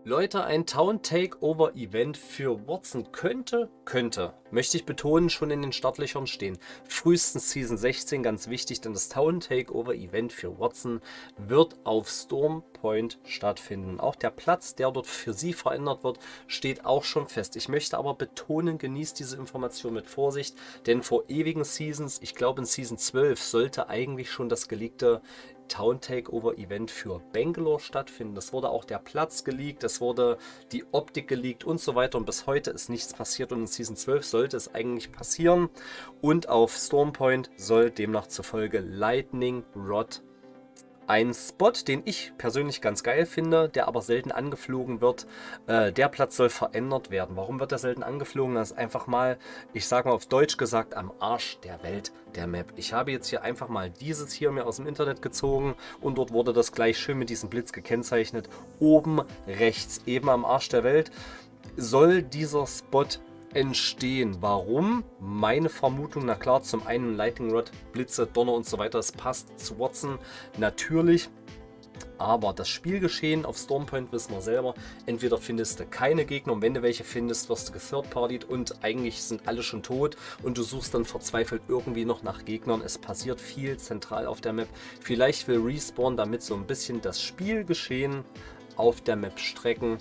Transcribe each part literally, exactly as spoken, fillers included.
Leute, ein Town Takeover Event für Warzone könnte, könnte, möchte ich betonen, schon in den Startlöchern stehen. Frühestens Season sechzehn, ganz wichtig, denn das Town Takeover Event für Warzone wird auf Storm Point stattfinden. Auch der Platz, der dort für sie verändert wird, steht auch schon fest. Ich möchte aber betonen, genießt diese Information mit Vorsicht, denn vor ewigen Seasons, ich glaube in Season zwölf, sollte eigentlich schon das geleakte Town Takeover Event für Bangalore stattfinden. Es wurde auch der Platz geleakt, es wurde die Optik geleakt und so weiter, und bis heute ist nichts passiert, und in Season zwölf sollte es eigentlich passieren, und auf Storm Point soll demnach zufolge Lightning Rod, ein Spot, den ich persönlich ganz geil finde, der aber selten angeflogen wird. Äh, der Platz soll verändert werden. Warum wird er selten angeflogen? Das ist einfach mal, ich sage mal auf Deutsch gesagt, am Arsch der Welt der Map. Ich habe jetzt hier einfach mal dieses hier mir aus dem Internet gezogen, und dort wurde das gleich schön mit diesem Blitz gekennzeichnet. Oben rechts, eben am Arsch der Welt, soll dieser Spot entstehen. Warum? Meine Vermutung, na klar, zum einen Lightning Rod, Blitze, Donner und so weiter, es passt zu Warzone natürlich, aber das Spielgeschehen auf Storm Point wissen wir selber, entweder findest du keine Gegner, und wenn du welche findest, wirst du gethird-partied und eigentlich sind alle schon tot und du suchst dann verzweifelt irgendwie noch nach Gegnern. Es passiert viel zentral auf der Map. Vielleicht will Respawn damit so ein bisschen das Spielgeschehen auf der Map strecken.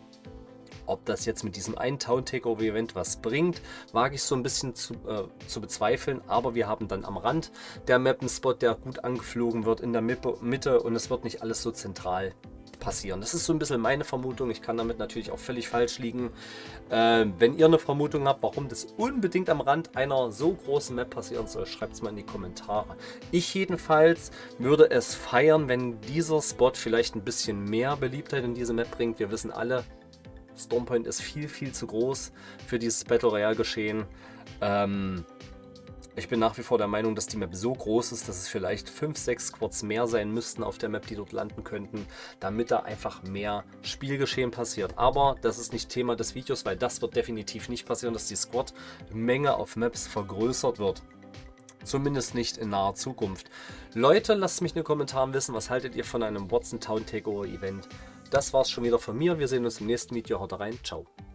Ob das jetzt mit diesem einen Town Takeover Event was bringt, wage ich so ein bisschen zu, äh, zu bezweifeln. Aber wir haben dann am Rand der Map einen Spot, der gut angeflogen wird, in der Mitte, und es wird nicht alles so zentral passieren. Das ist so ein bisschen meine Vermutung. Ich kann damit natürlich auch völlig falsch liegen. Äh, wenn ihr eine Vermutung habt, warum das unbedingt am Rand einer so großen Map passieren soll, schreibt es mal in die Kommentare. Ich jedenfalls würde es feiern, wenn dieser Spot vielleicht ein bisschen mehr Beliebtheit in diese Map bringt. Wir wissen alle, Storm Point ist viel, viel zu groß für dieses Battle Royale Geschehen. Ähm, ich bin nach wie vor der Meinung, dass die Map so groß ist, dass es vielleicht fünf, sechs Squads mehr sein müssten auf der Map, die dort landen könnten, damit da einfach mehr Spielgeschehen passiert. Aber das ist nicht Thema des Videos, weil das wird definitiv nicht passieren, dass die Squad-Menge auf Maps vergrößert wird. Zumindest nicht in naher Zukunft. Leute, lasst mich in den Kommentaren wissen, was haltet ihr von einem Warzone Town Takeover Event. Das war's schon wieder von mir. Wir sehen uns im nächsten Video. Haut rein. Ciao.